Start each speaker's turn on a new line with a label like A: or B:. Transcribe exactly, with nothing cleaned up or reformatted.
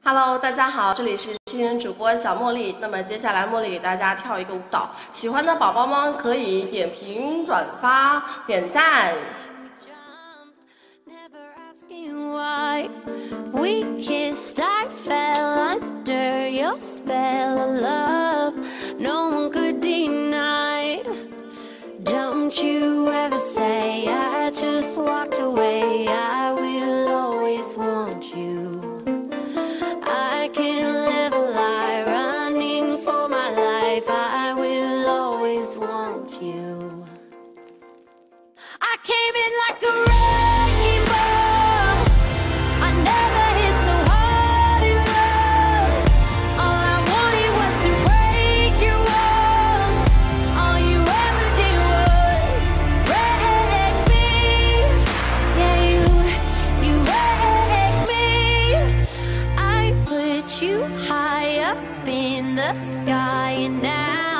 A: Hello， 大家好，这里是新人主播小茉莉。那么接下来茉莉给大家跳一个舞蹈，喜欢的宝宝们可以点评、转发、点赞。
B: We kissed, I fell under your spell of love. No one could deny. Don't you ever say I just walked away. I will always want you. I can't live a lie, running for my life. I will always want you. I came in like a wrecking ball. I never hit so hard in love. All I wanted was to break your walls. All you ever did was wreck me. Yeah, you, you wrecked me. I put you high up in the sky, and now